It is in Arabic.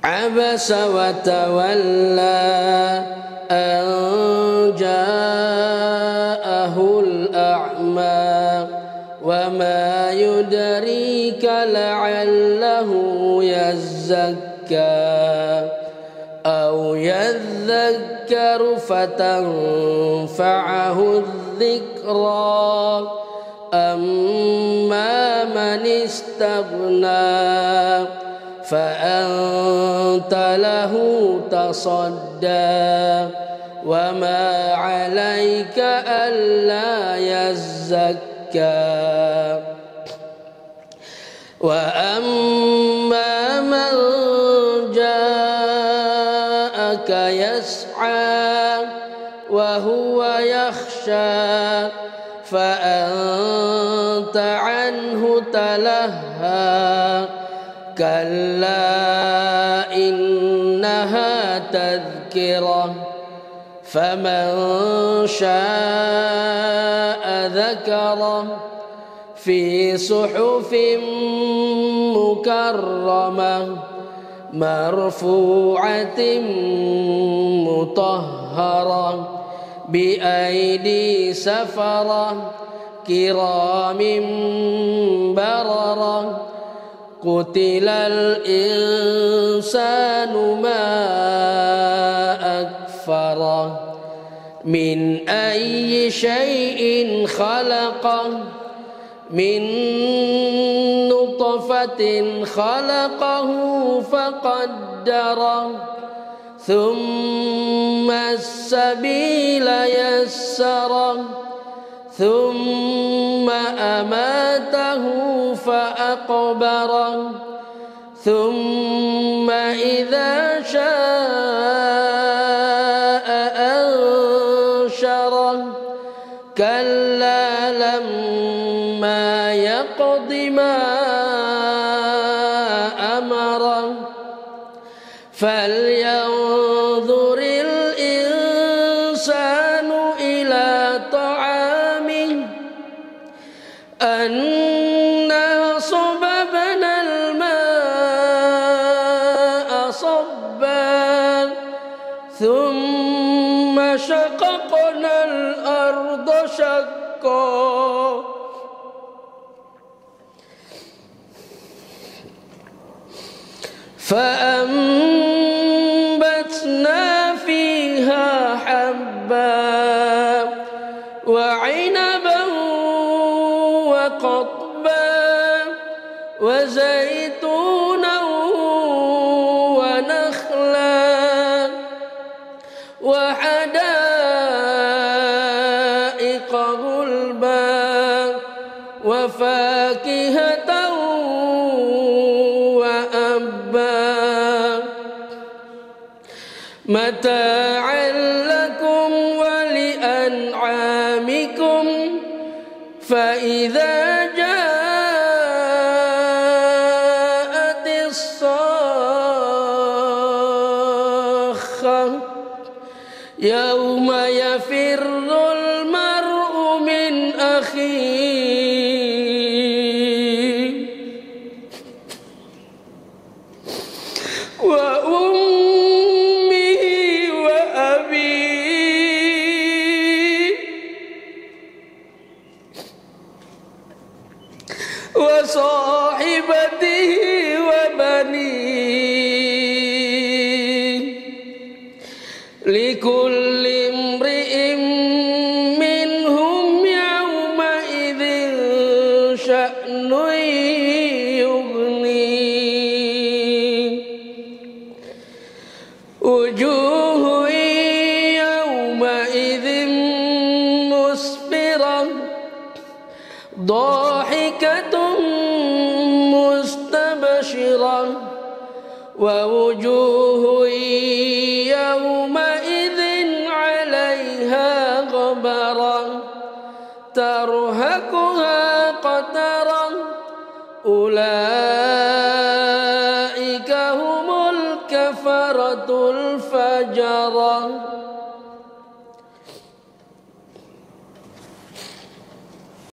عبس وتولى أن جاءه الأعمى وما يدريك لعله يزكى أو يذكر فتنفعه الذكرى أما من استغنى فأنت له تصدى وما عليك ألا يزكى وأما من جاءك يسعى وهو يخشى فأنت عنه تلهى كلا إنها تذكرة فمن شاء ذكره في صحف مكرمة مرفوعة مطهرة بأيدي سفرة كرام بررة قتل الإنسان ما أكفره من أي شيء خلقه من نطفة خلقه فقدره ثم السبيل يسره ثم أماته فأقبره ثم إذا شاء أنشره كلا لما يقض ما أمره فلينظر الإنسان إلى طعامه أنا صببنا الماء صبا ثم شققنا الأرض شقا فأنبتنا فيها حبا وعنبا وقضبا وزيتونا ونخلا وحدائق غلبا وفاكهة وأبا متاعا لكم ولأنعامكم فإذا جاءت الصاخة يوم يفر المرء من أخيه وأمه وأبيه وصاحبته وبنيه لكل امرئ منهم يومئذ شأن يغنيه وجوه يومئذ مسفرة ضاحكة مستبشرة ووجوه يومئذ عليها غبرة ترهقها قترة أولئك هم الكفرة الفجرة.